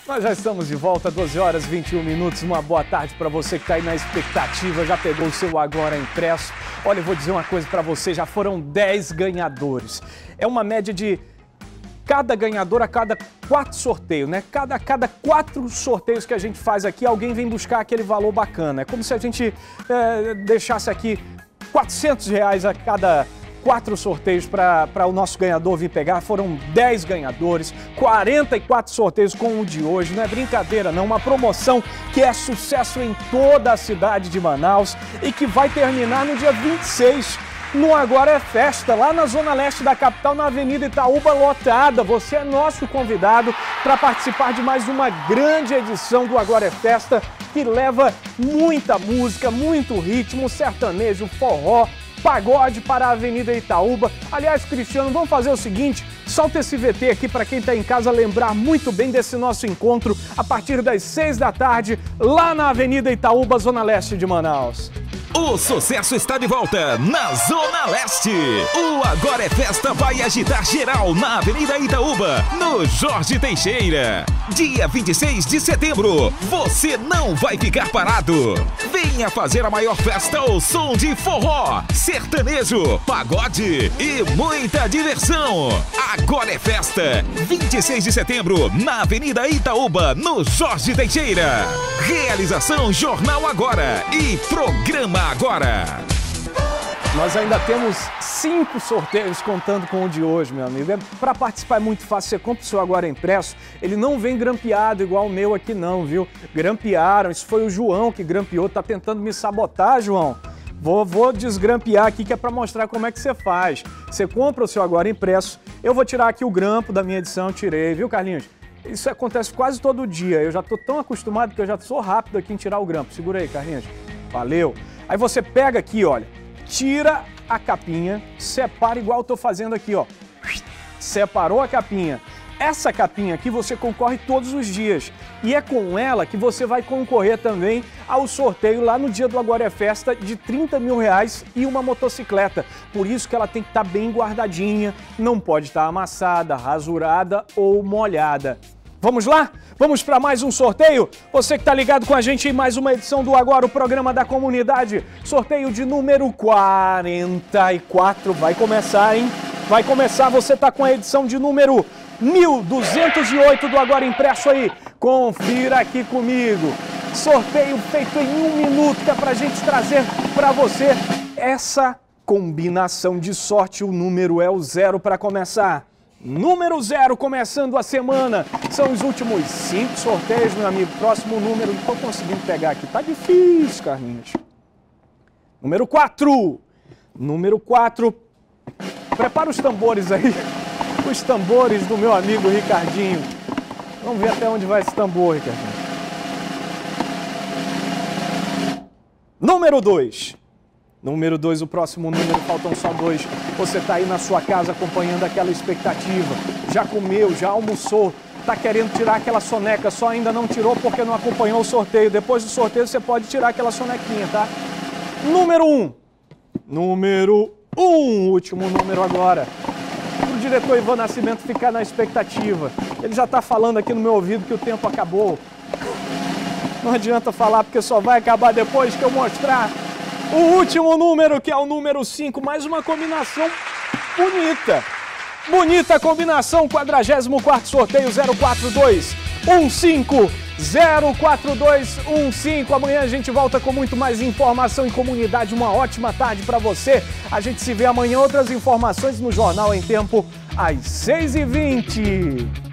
Nós já estamos de volta, 12 horas e 21 minutos. Uma boa tarde para você que está aí na expectativa, já pegou o seu Agora Impresso. Olha, eu vou dizer uma coisa para você, já foram 10 ganhadores. É uma média de cada ganhador a cada 4 sorteios, né? Cada 4 sorteios que a gente faz aqui, alguém vem buscar aquele valor bacana. É como se a gente deixasse aqui R$400 a cada 4 sorteios para o nosso ganhador vir pegar. Foram 10 ganhadores, 44 sorteios com o de hoje. Não é brincadeira não, uma promoção que é sucesso em toda a cidade de Manaus e que vai terminar no dia 26. No Agora é Festa, lá na Zona Leste da capital, na Avenida Itaúba, lotada. Você é nosso convidado para participar de mais uma grande edição do Agora é Festa, que leva muita música, muito ritmo, sertanejo, forró, pagode para a Avenida Itaúba. Aliás, Cristiano, vamos fazer o seguinte, solta esse VT aqui para quem está em casa lembrar muito bem desse nosso encontro a partir das 6 da tarde, lá na Avenida Itaúba, Zona Leste de Manaus. O sucesso está de volta na Zona Leste. O Agora é Festa vai agitar geral na Avenida Itaúba, no Jorge Teixeira. Dia 26 de setembro, você não vai ficar parado. Venha fazer a maior festa ao som de forró, sertanejo, pagode e muita diversão. Agora é Festa, 26 de setembro, na Avenida Itaúba, no Jorge Teixeira. Realização Jornal Agora e Programa Agora. Nós ainda temos 5 sorteios contando com o de hoje, meu amigo. Para participar é muito fácil, você compra o seu Agora Impresso, ele não vem grampeado igual o meu aqui não, viu? Grampearam, isso foi o João que grampeou, tá tentando me sabotar, João. Vou desgrampear aqui que é para mostrar como é que você faz. Você compra o seu Agora Impresso, eu vou tirar aqui o grampo da minha edição, tirei, viu, Carlinhos? Isso acontece quase todo dia, eu já tô tão acostumado que eu já sou rápido aqui em tirar o grampo. Segura aí, Carlinhos. Valeu. Aí você pega aqui, olha, tira a capinha, separa igual eu tô fazendo aqui, ó. Separou a capinha. Essa capinha aqui você concorre todos os dias. E é com ela que você vai concorrer também ao sorteio lá no dia do Agora é Festa de R$30 mil e uma motocicleta. Por isso que ela tem que estar bem guardadinha, não pode estar amassada, rasurada ou molhada. Vamos lá? Vamos para mais um sorteio? Você que está ligado com a gente em mais uma edição do Agora, o programa da comunidade. Sorteio de número 44. Vai começar, hein? Vai começar. Você está com a edição de número 1208 do Agora Impresso aí. Confira aqui comigo. Sorteio feito em 1 minuto, que é para a gente trazer para você essa combinação de sorte. O número é o 0 para começar. Número 0, começando a semana. São os últimos 5 sorteios, meu amigo. Próximo número, não estou conseguindo pegar aqui. Tá difícil, Carlinhos. Número 4. Número 4. Prepara os tambores aí. Os tambores do meu amigo Ricardinho. Vamos ver até onde vai esse tambor, Ricardinho. Número 2. Número 2, o próximo número, faltam só 2. Você está aí na sua casa acompanhando aquela expectativa. Já comeu, já almoçou, está querendo tirar aquela soneca, só ainda não tirou porque não acompanhou o sorteio. Depois do sorteio você pode tirar aquela sonequinha, tá? Número 1. Número 1, último número agora. Para o diretor Ivan Nascimento ficar na expectativa. Ele já está falando aqui no meu ouvido que o tempo acabou. Não adianta falar porque só vai acabar depois que eu mostrar o último número, que é o número 5, mais uma combinação bonita. Bonita combinação, 44º sorteio 04215. 04215. Amanhã a gente volta com muito mais informação em comunidade. Uma ótima tarde para você. A gente se vê amanhã, outras informações no Jornal em Tempo, às 6h20.